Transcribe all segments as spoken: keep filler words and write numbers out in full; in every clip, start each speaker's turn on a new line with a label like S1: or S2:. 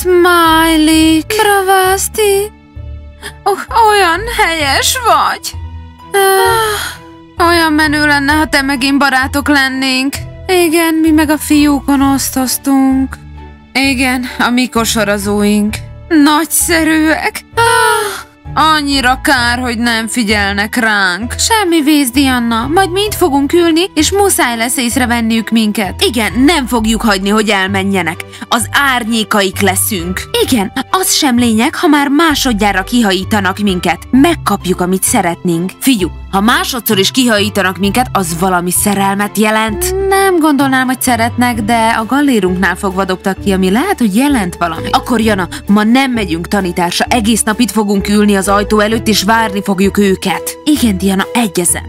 S1: Smiley, Bravasti, oh, olyan helyes vagy. Uh, olyan menő lenne, ha te megint barátok lennénk. Igen, mi meg a fiúkon osztoztunk. Igen, a mi kosarazóink. Nagyszerűek. Ah, annyira kár, hogy nem figyelnek ránk. Semmi vész, Diana. Majd mind fogunk ülni, és muszáj lesz észrevenniük minket. Igen, nem fogjuk hagyni, hogy elmenjenek. Az árnyékaik leszünk. Igen, az sem lényeg, ha már másodjára kihajítanak minket. Megkapjuk, amit szeretnénk. Figyú, ha másodszor is kihajítanak minket, az valami szerelmet jelent? Nem gondolnám, hogy szeretnek, de a gallérunknál fogva dobtak ki, ami lehet, hogy jelent valami. Akkor Jana, ma nem megyünk tanításra, egész nap itt fogunk ülni az ajtó előtt, és várni fogjuk őket. Igen, Diana, egyezem.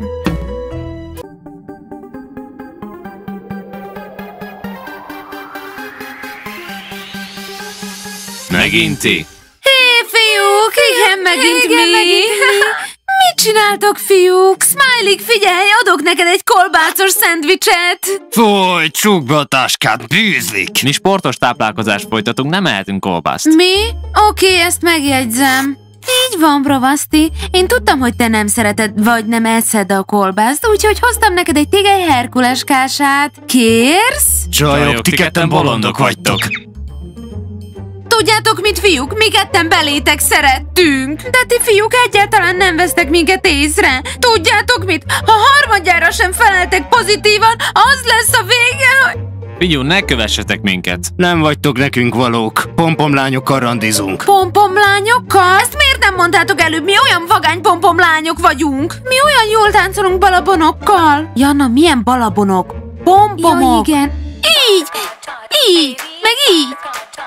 S2: Megint ti?
S1: Hé, fiúk, igen, megint
S3: igen,
S1: mi?
S3: megint mi?
S1: Mit csináltok, fiúk? Smiley, figyelj, adok neked egy kolbászos szendvicset.
S2: Fúj, csukd be a táskát, bűzlik! Mi sportos táplálkozást folytatunk, nem ehetünk kolbászt.
S1: Mi? Oké, ezt megjegyzem. Így van, Bravasti. Én tudtam, hogy te nem szereted, vagy nem eszed a kolbászt, úgyhogy hoztam neked egy tégely herkuleskását. Kérsz?
S2: Csajok, ti ketten bolondok vagytok.
S1: Tudjátok mit, fiúk? Mi ketten belétek szerettünk. De ti fiúk egyáltalán nem vesztek minket észre. Tudjátok mit? Ha harmadjára sem feleltek pozitívan, az lesz a vége, hogy...
S2: Figyú, ne kövessetek minket.
S4: Nem vagytok nekünk valók. Pompomlányokkal randizunk.
S1: Pompomlányokkal? Ezt miért nem mondtátok előbb? Mi olyan vagány pompomlányok vagyunk. Mi olyan jól táncolunk balabonokkal. Jana, milyen balabonok? Pompomok. Ja, igen. Így, így, meg így.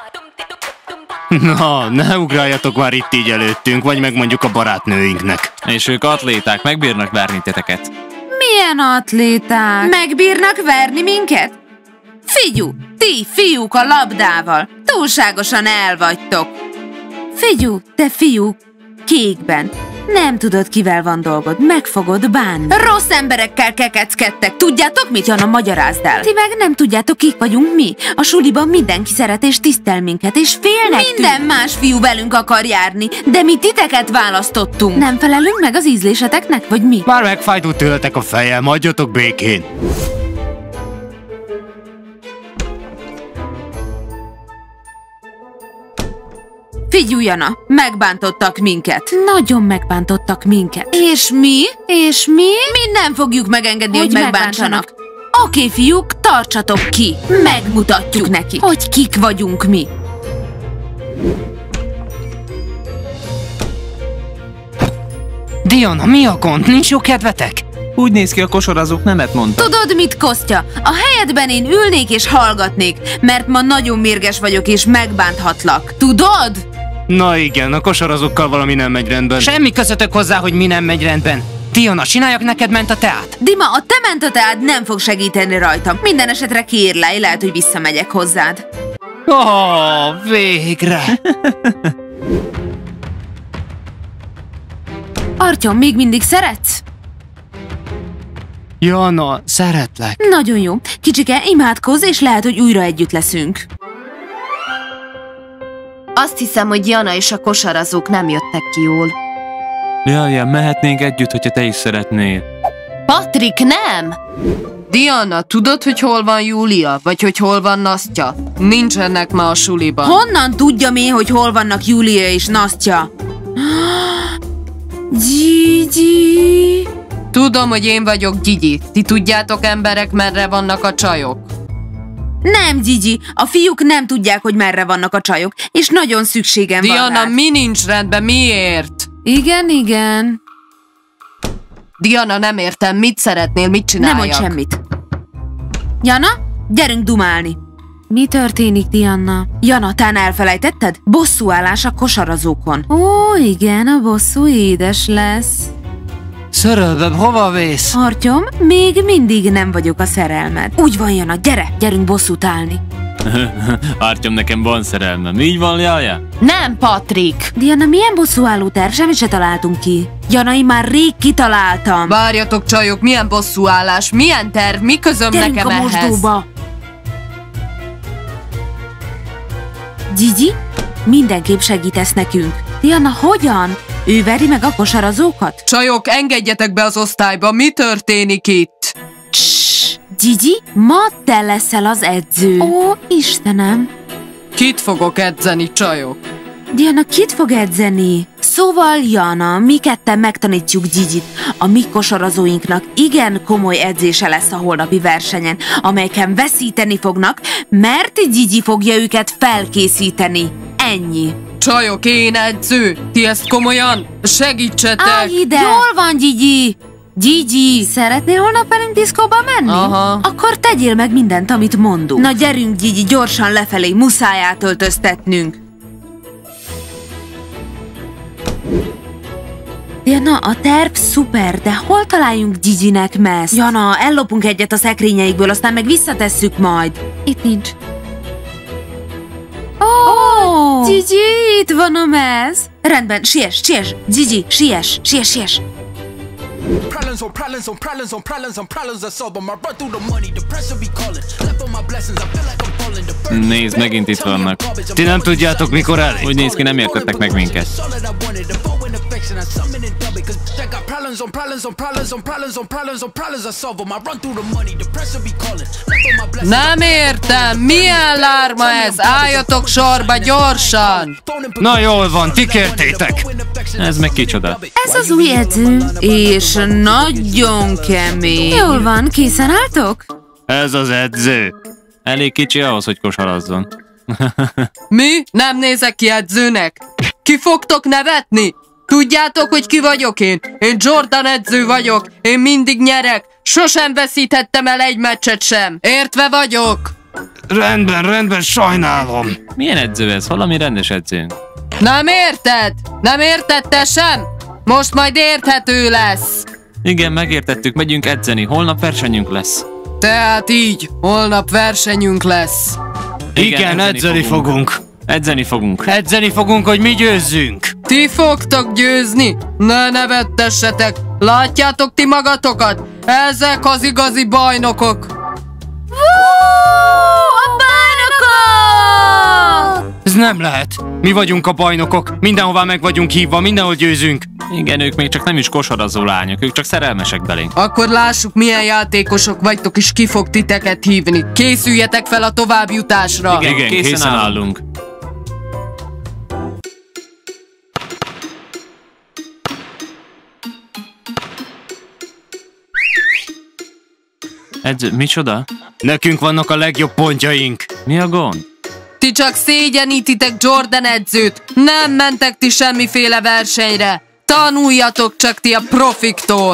S4: Na, ne ugráljatok már itt így előttünk, vagy megmondjuk a barátnőinknek.
S2: És ők atléták, megbírnak verni titeket.
S1: Milyen atléták? Megbírnak verni minket? Figyú, ti fiúk a labdával, túlságosan elvagytok. Figyú, te fiú, kékben. Nem tudod, kivel van dolgod, meg fogod bánni. Rossz emberekkel kekeckedtek. Tudjátok mit, Jana, magyarázd el? Ti meg nem tudjátok, kik vagyunk mi. A suliban mindenki szeret és tisztel minket, és félnek Minden tűn. más fiú velünk akar járni, de mi titeket választottunk. Nem felelünk meg az ízléseteknek, vagy mi?
S4: Már megfájdult tőletek a fejem, hagyjatok békén.
S1: Figyelj, Jana, megbántottak minket. Nagyon megbántottak minket. És mi? És mi? Mi nem fogjuk megengedni, hogy, hogy megbántsanak. Oké, fiúk, tartsatok ki. Megmutatjuk neki, hogy kik vagyunk mi.
S4: Diana, mi a gond? Nincs jó kedvetek?
S2: Úgy néz ki, a kosarazók nemet mondtak.
S1: Tudod mit, Kostya? A helyedben én ülnék és hallgatnék, mert ma nagyon mérges vagyok és megbánthatlak. Tudod?
S4: Na igen, a kosarazókkal valami nem megy rendben. Semmi közöttök hozzá, hogy mi nem megy rendben. Diana, csináljak neked ment a teát?
S1: Dima, a te ment a teád nem fog segíteni rajtam. Minden esetre kérlej, lehet, hogy visszamegyek hozzád.
S4: Ó, oh, végre!
S1: Artyom, még mindig szeretsz?
S4: Jana, szeretlek.
S1: Nagyon jó. Kicsike, imádkozz, és lehet, hogy újra együtt leszünk.
S3: Azt hiszem, hogy Jana és a kosarazók nem jöttek ki jól.
S2: Jaj, mehetnénk együtt, hogyha te is szeretnél.
S3: Patrik, nem!
S5: Diana, tudod, hogy hol van Júlia? Vagy hogy hol van Nastya? Nincsenek ma a suliban.
S1: Honnan tudjam én, hogy hol vannak Júlia és Nastya? Gigi...
S5: Tudom, hogy én vagyok Gigi. Ti tudjátok, emberek, merre vannak a csajok?
S1: Nem, Gigi. A fiúk nem tudják, hogy merre vannak a csajok, és nagyon szükségem
S5: Diana,
S1: van rád.
S5: mi nincs rendben? Miért?
S1: Igen, igen.
S5: Diana, nem értem. Mit szeretnél? Mit csináljak?
S1: Nem mondj semmit. Jana, gyerünk dumálni. Mi történik, Diana? Jana, tán elfelejtetted? Bosszúállás a kosarazókon. Ó, igen, a bosszú édes lesz.
S4: Szerelmem, hova vész?
S1: Artyom, még mindig nem vagyok a szerelmed. Úgy van, Jana, gyere, gyerünk bosszút állni.
S2: Artyom, nekem van szerelmem. Így van, Jaja?
S3: Nem, Patrik!
S1: Diana, milyen bosszúálló terv? Semmit se találtunk ki. Jana, én már rég kitaláltam.
S5: Várjatok, csajok, milyen bosszúállás? Milyen terv? Mi közöm
S1: Gyerünk
S5: nekem
S1: a
S5: ehhez?
S1: mosdóba. Gigi, mindenképp segítesz nekünk. Diana, hogyan? Ő veri meg a kosarazókat?
S5: Csajok, engedjetek be az osztályba, mi történik itt?
S1: Cs, Gigi, ma te leszel az edző. Ó, Istenem.
S5: Kit fogok edzeni, csajok?
S1: Diana, kit fog edzeni? Szóval, Jana, mi ketten megtanítjuk Gigit. A mi kosarazóinknak igen komoly edzése lesz a holnapi versenyen, amelyeken veszíteni fognak, mert Gigi fogja őket felkészíteni. Ennyi.
S5: Csajok, én edző! Ti ezt komolyan? Segítsetek!
S1: Állj ide! Jól van, Gigi! Gigi, szeretnél holnap velünk diszkóba menni?
S5: Aha.
S1: Akkor tegyél meg mindent, amit mondunk. Na gyerünk, Gigi, gyorsan lefelé, muszáj átöltöztetnünk. Diana, a terv szuper, de hol találjunk Giginek meszt? Jana, ellopunk egyet a szekrényeikből, aztán meg visszatesszük majd. Itt nincs. Ó, oh, Gigi, itt van a mez. Rendben, siess, siess, Gigi, siess, siess, siess.
S6: Problems on problems on problems on problems on problems I solve them. I run through the money, the pressure be calling. Left on my blessings, I feel like I'm falling. The burden.
S2: Nézd, megint itt vannak.
S4: Ti nem tudjátok, mikor elég?
S2: Úgy néz ki, nem értettek meg minket.
S5: Nem értem, milyen lárma ez? Álljatok sorba gyorsan!
S4: Na jól van, ti kértétek.
S2: Ez meg kicsoda?
S1: Ez az új edző, és nagyon kemény. Jól van, készen álltok?
S2: Ez az edző. Elég kicsi ahhoz, hogy kosarazzon.
S5: Mi? Nem nézek ki edzőnek? Ki fogtok nevetni? Tudjátok, hogy ki vagyok én? Én Jordan edző vagyok. Én mindig nyerek. Sosem veszíthettem el egy meccset sem. Értve vagyok?
S4: Rendben, rendben, sajnálom.
S2: Milyen edző ez? Valami rendes edzőnk.
S5: Nem érted? Nem érted te sem? Most majd érthető lesz.
S2: Igen, megértettük, megyünk edzeni. Holnap versenyünk lesz.
S5: Tehát így, holnap versenyünk lesz.
S4: Igen, Igen edzeni fogunk. fogunk.
S2: Edzeni fogunk.
S4: Edzeni fogunk, hogy mi győzzünk.
S5: Ti fogtok győzni? Ne nevettessetek. Látjátok ti magatokat? Ezek az igazi bajnokok.
S1: A bajnokok!
S4: Ez nem lehet. Mi vagyunk a bajnokok. Mindenhová meg vagyunk hívva, mindenhol győzünk.
S2: Igen, ők még csak nem is kosarazó lányok, ők csak szerelmesek belénk.
S5: Akkor lássuk, milyen játékosok vagytok, és ki fog titeket hívni. Készüljetek fel a továbbjutásra.
S2: Igen, Igen készen, készen állunk. Edző, micsoda?
S4: Nekünk vannak a legjobb pontjaink.
S2: Mi a gond?
S5: Ti csak szégyenítitek Jordan edzőt. Nem mentek ti semmiféle versenyre. Tanuljatok csak ti a profiktól.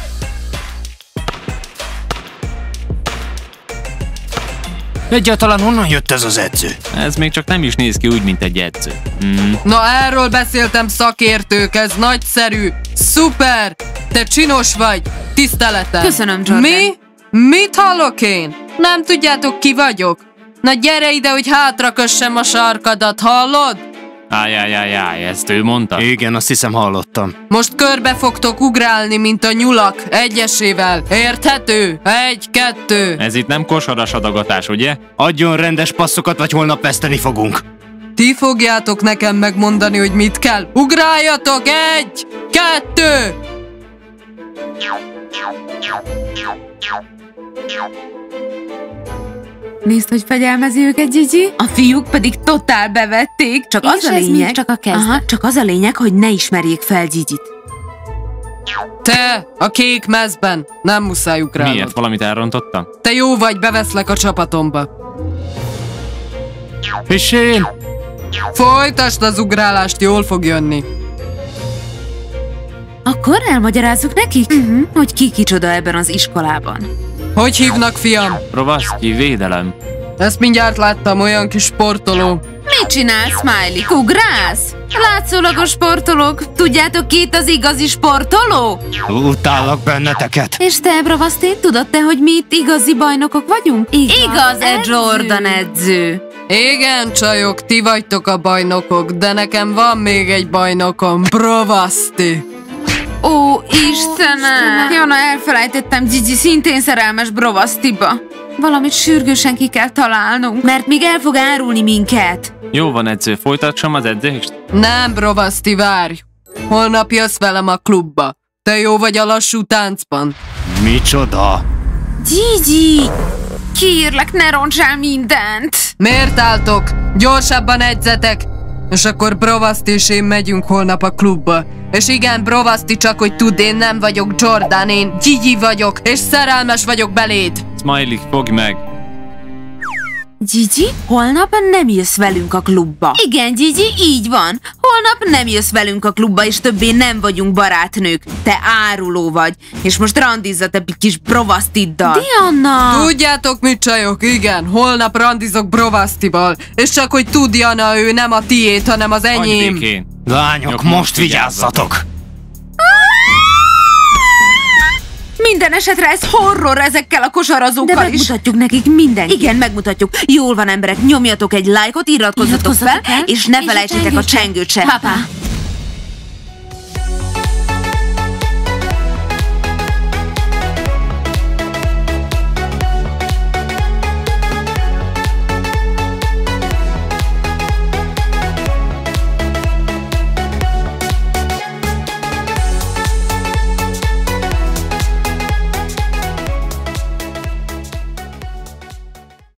S4: Egyáltalán honnan jött ez az edző?
S2: Ez még csak nem is néz ki úgy, mint egy edző. Mm.
S5: Na erről beszéltem, szakértők, ez nagyszerű. Szuper! Te csinos vagy. Tiszteletem.
S1: Köszönöm, Jordan.
S5: Mi? Mit hallok én? Nem tudjátok, ki vagyok? Na gyere ide, hogy hátrakössem a sarkadat, hallod?
S2: Ájjájjájjáj, ezt ő mondta?
S4: Igen, azt hiszem hallottam.
S5: Most körbe fogtok ugrálni, mint a nyulak, egyesével. Érthető? Egy, kettő.
S2: Ez itt nem kosaras adogatás, ugye?
S4: Adjon rendes passzokat, vagy holnap veszteni fogunk.
S5: Ti fogjátok nekem megmondani, hogy mit kell. Ugráljatok! Egy, kettő!
S1: Nézd, hogy fegyelmezi őket, Gigi. A fiúk pedig totál bevették. Csak az a lényeg, csak a kezdet. Aha, csak az a lényeg, hogy ne ismerjék fel Gigit.
S5: Te, a kék mezben. Nem muszáj ugrálnod.
S2: Miért? Valamit elrontottam?
S5: Te jó vagy, beveszlek a csapatomba.
S4: És én?
S5: Folytasd az ugrálást, jól fog jönni.
S1: Akkor elmagyarázzuk nekik, uh-huh, hogy ki kicsoda ebben az iskolában.
S5: Hogy hívnak, fiam?
S2: Rovaszki, védelem.
S5: Ezt mindjárt láttam, olyan kis sportoló.
S1: Mit csinálsz, Smiley? Ugrálsz? Látszólagos sportolók. Tudjátok, ki itt az igazi sportoló?
S4: Utállak benneteket.
S1: És te, Bravasti, tudod te, hogy mi itt igazi bajnokok vagyunk? Igaz, Igaz-e Jordan edző?
S5: Igen, csajok, ti vagytok a bajnokok, de nekem van még egy bajnokom, Bravasti.
S1: Ó, Istenem! Jana, elfelejtettem, Gigi szintén szerelmes Bravastiba. Valamit sürgősen ki kell találnunk, mert még el fog árulni minket.
S2: Jó van, edző, folytassam az edzést?
S5: Nem, Brovaszti, várj! Holnap jössz velem a klubba. Te jó vagy a lassú táncban.
S4: Micsoda?
S1: Gigi! Kérlek, ne roncsál mindent!
S5: Miért álltok? Gyorsabban edzetek! És akkor Brovaszti és én megyünk holnap a klubba. És igen, Brovaszti, csak hogy tudd, én nem vagyok Jordan, én Gigi vagyok, és szerelmes vagyok beléd.
S2: Smiley, fogj meg!
S1: Gigi, holnap nem jössz velünk a klubba. Igen, Gigi, így van. Holnap nem jössz velünk a klubba, és többé nem vagyunk barátnők. Te áruló vagy, és most randizza te kis Brovasztiddal. Diana!
S5: Tudjátok mit, csajok? Igen, holnap randizok Brovasztival. És csak hogy tudd, Diana, ő nem a tiéd, hanem az enyém.
S2: Békén.
S4: Lányok,
S2: Nyok,
S4: most vigyázzatok!
S1: Minden esetre ez horror ezekkel a kosarazókkal. De megmutatjuk
S3: is.
S1: nekik mindenki. Igen, megmutatjuk. Jól van, emberek, nyomjatok egy lájkot, iratkozzatok fel,
S3: el,
S1: és ne
S3: és
S1: felejtsétek a csengőt se.
S3: Pa-pa.